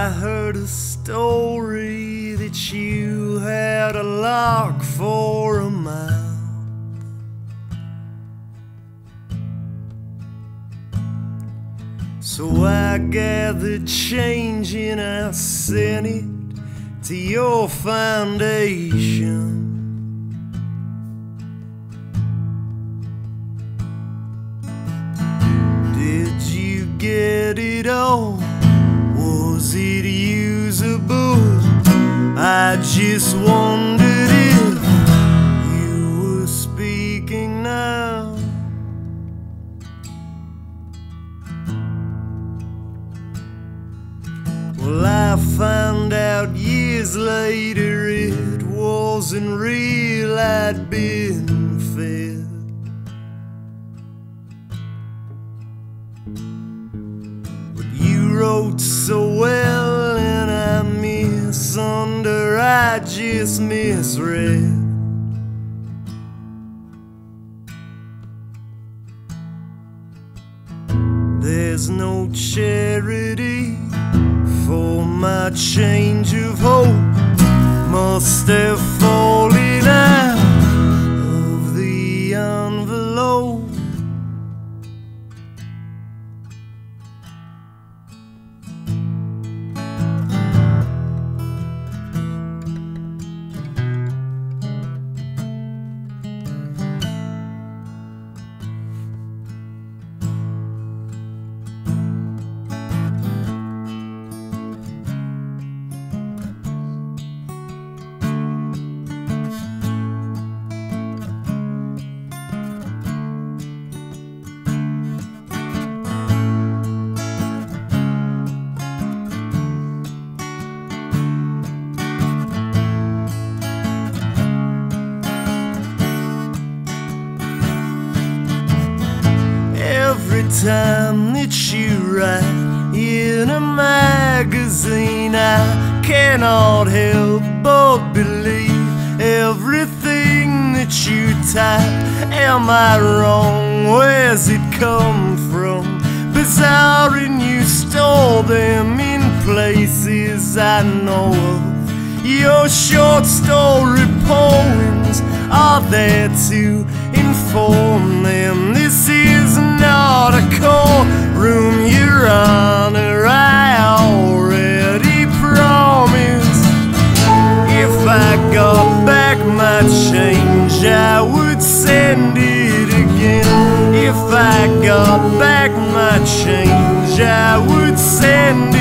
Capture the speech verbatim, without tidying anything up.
I heard a story that you had a lock for a mile. So I gathered change and I sent it to your foundation. Did you get it all? Was it usable? I just wondered if you were speaking now. Well, I found out years later it wasn't real, I'd been fed. But you wrote so well and I misunder, I just misread. There's no charity for my change of hope. Must have fallen out of the envelope. Every time that you write in a magazine, I cannot help but believe everything that you type. Am I wrong? Where's it come from? Bizarre, and you store them in places I know of. Your short story poems are there to inform them. This is not a courtroom, Your Honor, I already promised. If I got back my change, I would send it again. If I got back my change, I would send it